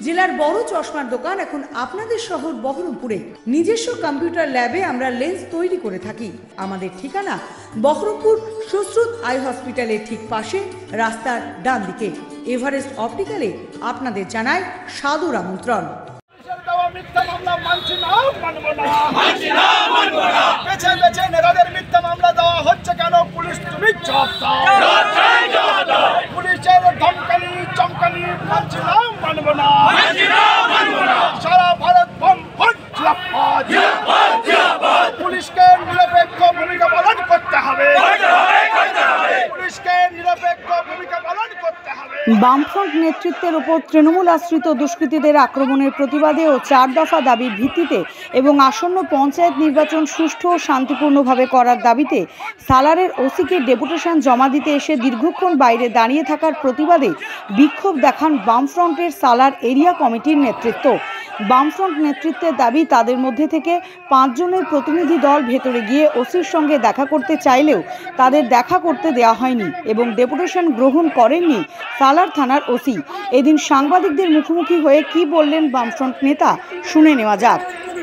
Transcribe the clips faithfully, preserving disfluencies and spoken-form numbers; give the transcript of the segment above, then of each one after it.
জেলার বড় চশমার দোকান এখন আপনাদের শহর বহরমপুরে। নিজস্ব কম্পিউটার ল্যাবে আমরা লেন্স তৈরি করে থাকি। আমাদের ঠিকানা বহরমপুর সুশ্রুত আই হসপিটালের ঠিক পাশে, রাস্তার ডান দিকে। এভারেস্ট অপটিক্যালে আপনাদের জানায় সাদর আমন্ত্রণ। পুলিশ তুমি জবাব দাও। পুলিশের ধমকানি চমকানি মানছি না, মানব না। সারা ভারত বম পুলিশকে নিরপেক্ষ ভূমিকা পালন করতে হবে। পুলিশকে নিরপেক্ষ ভূমিকা পালন করতে হবে। বামফ্রন্ট নেতৃত্বের ওপর তৃণমূল আশ্রিত দুষ্কৃতীদের আক্রমণের প্রতিবাদে ও চার দফা দাবির ভিত্তিতে এবং আসন্ন পঞ্চায়েত নির্বাচন সুষ্ঠু ও শান্তিপূর্ণভাবে করার দাবিতে সালারের ওসিকে ডেপুটেশন জমা দিতে এসে দীর্ঘক্ষণ বাইরে দাঁড়িয়ে থাকার প্রতিবাদে বিক্ষোভ দেখান বামফ্রন্টের সালার এরিয়া কমিটির নেতৃত্ব। বামফ্রন্ট নেতৃত্বের দাবি, তাদের মধ্যে থেকে পাঁচজনের প্রতিনিধি দল ভেতরে গিয়ে ওসির সঙ্গে দেখা করতে চাইলেও তাদের দেখা করতে দেওয়া হয়নি এবং ডেপুটেশন গ্রহণ করেননি সালার থানার ওসি। এদিন সাংবাদিকদের মুখোমুখি হয়ে কি বললেন বামফ্রন্ট নেতা, শুনে নেওয়া যাক।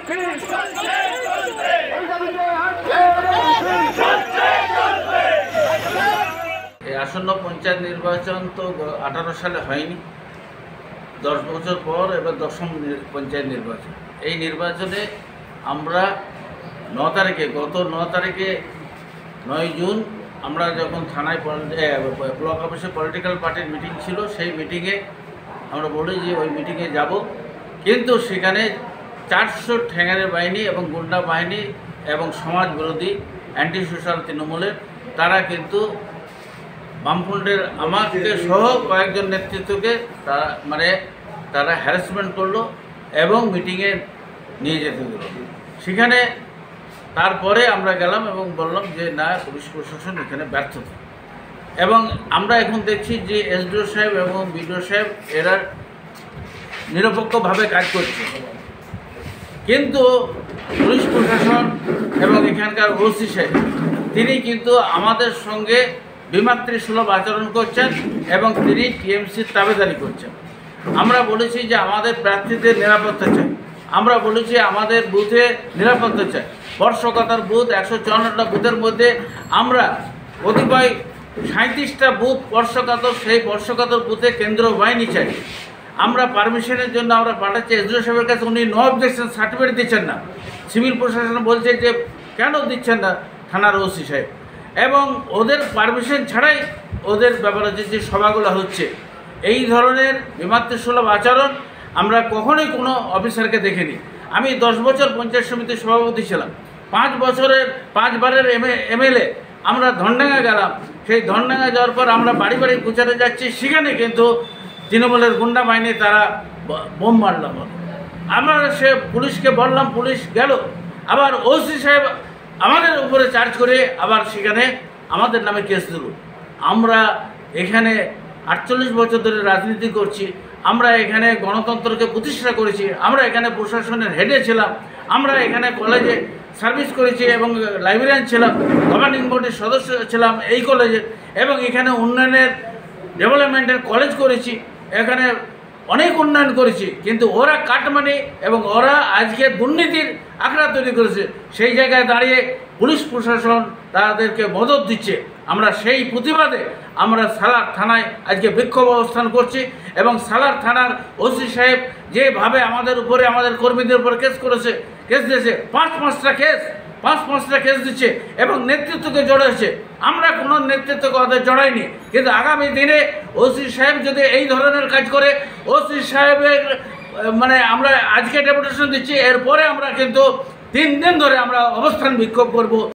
আসন্ন পঞ্চায়েত নির্বাচন তো আঠারো সালে হয়নি, দশ বছর পর এবার দশম পঞ্চায়েত নির্বাচন। এই নির্বাচনে আমরা ন তারিখে গত ন তারিখে নয় জুন আমরা যখন থানায় ব্লক অফিসে পলিটিক্যাল পার্টির মিটিং ছিল, সেই মিটিংয়ে আমরা বলি যে ওই মিটিংয়ে যাব, কিন্তু সেখানে চারশো ঠ্যাঙারের বাহিনী এবং গুন্ডা বাহিনী এবং সমাজ বিরোধী অ্যান্টি সোশ্যাল তৃণমূলের তারা কিন্তু বামফ্রন্টের আমাকে সহ কয়েকজন নেতৃত্বকে তারা মানে তারা হ্যারাসমেন্ট করলো এবং মিটিংয়ে নিয়ে যেতে দিল। সেখানে তারপরে আমরা গেলাম এবং বললাম যে না, পুলিশ প্রশাসন এখানে ব্যর্থতা। এবং আমরা এখন দেখছি যে এসডিও সাহেব এবং বিডিও সাহেব এরা নিরপেক্ষভাবে কাজ করছে, কিন্তু পুলিশ প্রশাসন এবং এখানকার ওসি সাহেব তিনি কিন্তু আমাদের সঙ্গে বিমাতৃসুলভ আচরণ করছেন এবং তিনি টিএমসির তাবেদারি করছেন। আমরা বলেছি যে আমাদের প্রার্থীদের নিরাপত্তা চাই, আমরা বলেছি আমাদের বুথে নিরাপত্তা চাই। বর্ষকতার বুথ একশো চুয়ান্নটা বুথের মধ্যে আমরা কতিপয় সাঁত্রিশটা বুথ বর্ষকাতর, সেই বর্ষকাতর বুথে কেন্দ্র বাহিনী চাই। আমরা পারমিশনের জন্য আমরা পাঠাচ্ছি এসডিও সাহেবের কাছে, উনি নো অবজেকশন সার্টিফিকেট দিচ্ছেন না। সিভিল প্রশাসন বলছে যে কেন দিচ্ছেন না থানার ওসি সাহেব, এবং ওদের পারমিশন ছাড়াই ওদের ব্যাপারে যে সভাগুলো হচ্ছে, এই ধরনের বিমাতৃসুলভ আচরণ আমরা কখনোই কোনো অফিসারকে দেখিনি। আমি দশ বছর পঞ্চায়েত সমিতির সভাপতি ছিলাম, পাঁচ বছরের পাঁচবারের এমএলএ। আমরা ধনডাঙ্গা গেলাম, সেই ধনডাঙ্গা যাওয়ার পর আমরা বাড়ি বাড়ি গুছাতে যাচ্ছি, সেখানে কিন্তু তৃণমূলের গুন্ডা বাহিনী তারা বোম মারলাম। আমরা সে পুলিশকে বললাম, পুলিশ গেল, আবার ওসি সাহেব আমাদের উপরে চার্জ করে আবার সেখানে আমাদের নামে কেস দিল। আমরা এখানে আটচল্লিশ বছর ধরে রাজনীতি করছি, আমরা এখানে গণতন্ত্রকে প্রতিষ্ঠা করেছি, আমরা এখানে প্রশাসনের হেডে ছিলাম, আমরা এখানে কলেজে সার্ভিস করেছি এবং লাইব্রেরিয়ান ছিলাম, গভর্নিং বোর্ডের সদস্য ছিলাম এই কলেজে, এবং এখানে উন্নয়নের ডেভেলপমেন্টের কলেজ করেছি, এখানে অনেক উন্নয়ন করেছি, কিন্তু ওরা কাটমানি এবং ওরা আজকে দুর্নীতির আখড়া তৈরি করেছে। সেই জায়গায় দাঁড়িয়ে পুলিশ প্রশাসন তাদেরকে মদত দিচ্ছে। আমরা সেই প্রতিবাদে আমরা সালার থানায় আজকে বিক্ষোভ অবস্থান করছি, এবং সালার থানার ওসি সাহেব যেভাবে আমাদের উপরে আমাদের কর্মীদের উপরে কেস করেছে, কেস দিয়েছে, পাঁচ পাঁচটা কেস পাঁচ পাঁচটা কেস দিচ্ছে এবং নেতৃত্বকে জড়াচ্ছে। আমরা কোনো নেতৃত্বকে ওদের জড়াইনি, কিন্তু আগামী দিনে ওসি সাহেব যদি এই ধরনের কাজ করে, ওসি সাহেবের মানে আমরা আজকে ডেপুটেশন দিচ্ছি, এরপরে আমরা কিন্তু তিন দিন ধরে আমরা অবস্থান বিক্ষোভ করব।